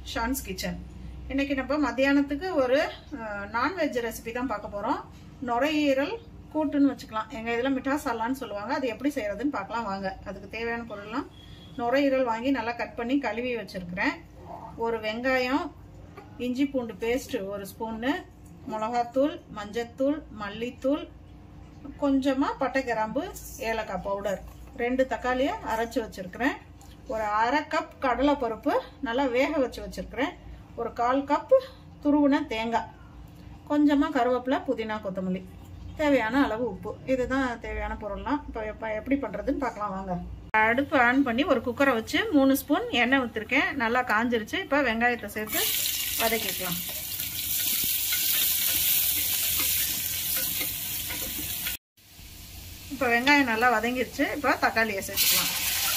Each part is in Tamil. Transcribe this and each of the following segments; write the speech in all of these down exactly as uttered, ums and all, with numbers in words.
ஷான்ஸ் கிச்சன். இன்னைக்கு நம்ம மத்தியானத்துக்கு ஒரு நான்வெஜ் ரெசிபி தான் பார்க்க போறோம். நுரையீரல் கூட்டுன்னு வச்சுக்கலாம். எங்க இதுல மிட்டா சாலான்னு சொல்லுவாங்க. அது எப்படி செய்யறதுன்னு பார்க்கலாம் வாங்க. அதுக்கு தேவையான பொருள்லாம் நுரையீரல் வாங்கி நல்லா கட் பண்ணி கழுவி வச்சிருக்கிறேன். ஒரு வெங்காயம், இஞ்சி பூண்டு பேஸ்ட் ஒரு ஸ்பூன்னு, மிளகாத்தூள், மஞ்சத்தூள், மல்லித்தூள், கொஞ்சமா பட்டை கிராம்பு, ஏலக்காய் பவுடர், ரெண்டு தக்காளியை அரைச்சி வச்சிருக்கிறேன். ஒரு அரை கப் கடலை பருப்பு நல்லா வேக வச்சு வச்சிருக்கிறேன். ஒரு கால் கப் துருவின தேங்காய், கொஞ்சமா கருவேப்பிலை, புதினா, கொத்தமல்லி, தேவையான அளவு உப்பு. இதுதான் தேவையான பொருள்லாம். இப்போ எப்படி பண்றதுன்னு பார்க்கலாம் வாங்க. அடுப்பு ஆன் பண்ணி ஒரு குக்கரை வச்சு மூணு ஸ்பூன் எண்ணெய் ஊற்றிருக்கேன். நல்லா காஞ்சிருச்சு. இப்போ வெங்காயத்தை சேர்த்து வதக்கிக்கலாம். இப்போ வெங்காயம் நல்லா வதங்கிருச்சு. இப்போ தக்காளியை சேர்த்துக்கலாம்.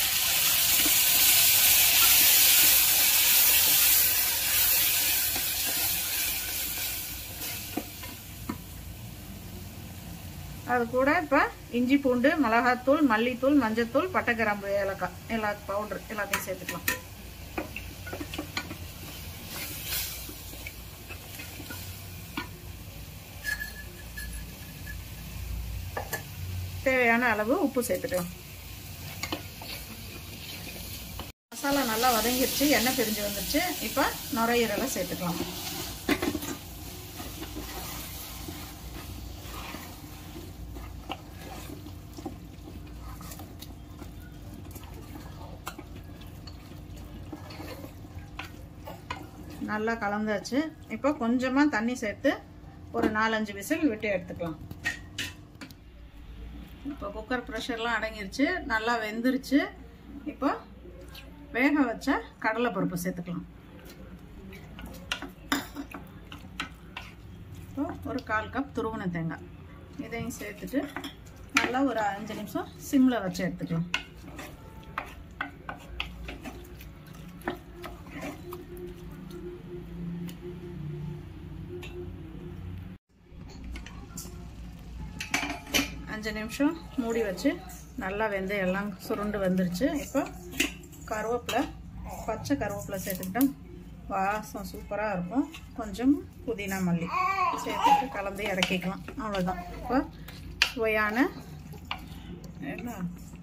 அது கூட இப்போ இஞ்சி பூண்டு, மிளகாத்தூள், மல்லித்தூள், மஞ்சத்தூள், பட்டை கிராம்பு, ஏலக்காய், எல்லா பவுடர் எல்லாத்தையும் சேர்த்துக்கலாம். தேவையான அளவு உப்பு சேர்த்துக்கலாம். மசாலா நல்லா வதங்கிருச்சு, எண்ணெய் பிரிஞ்சு வந்துருச்சு. இப்போ நுரையீரலை சேர்த்துக்கலாம். நல்லா கலந்தாச்சு. இப்போ கொஞ்சமா தண்ணி சேர்த்து ஒரு நாலஞ்சு விசில் விட்டு எடுத்துக்கலாம். இப்போ குக்கர் ப்ரெஷர்லாம் அடங்கிருச்சு, நல்லா வெந்துருச்சு. இப்போ வேக வச்ச கடலை பருப்பு சேர்த்துக்கலாம். இப்போ ஒரு கால் கப் துருவின தேங்காய் இதையும் சேர்த்துட்டு நல்லா ஒரு அஞ்சு நிமிஷம் சிம்ல வச்சு எடுத்துக்கலாம். அஞ்சு நிமிஷம் மூடி வச்சு நல்லா வெந்து எல்லாம் சுருண்டு வந்துருச்சு. இப்போ கருவேப்பிலை, பச்சை கருவேப்பிலை சேர்த்துக்கிட்டோம். வாசம் சூப்பராக இருக்கும். கொஞ்சம் புதினா, மல்லி சேர்த்துட்டு கலந்து இறக்கிக்கலாம். அவ்வளோதான். இப்போ சுவையான என்ன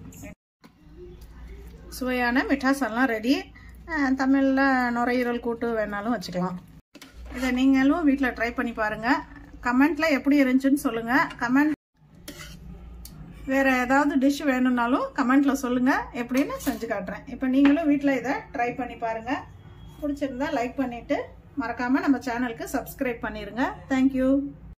சுவையான மிட்டாசெல்லாம் ரெடி. தமிழில் நுரையீரல் கூட்டு வேணாலும் வச்சுக்கலாம். இதை நீங்களும் வீட்டில் ட்ரை பண்ணி பாருங்கள். கமெண்ட்டில் எப்படி இருந்துச்சுன்னு சொல்லுங்கள். கமெண்ட் வேற ஏதாவது டிஷ் வேணும்னாலும் கமெண்ட்ல சொல்லுங்க, எப்படின்னு செஞ்சு காட்டுறேன். இப்போ நீங்களும் வீட்டில் இதை ட்ரை பண்ணி பாருங்க. பிடிச்சிருந்தா லைக் பண்ணிட்டு மறக்காம நம்ம சேனலுக்கு சப்ஸ்கிரைப் பண்ணிருங்க. தேங்க்யூ.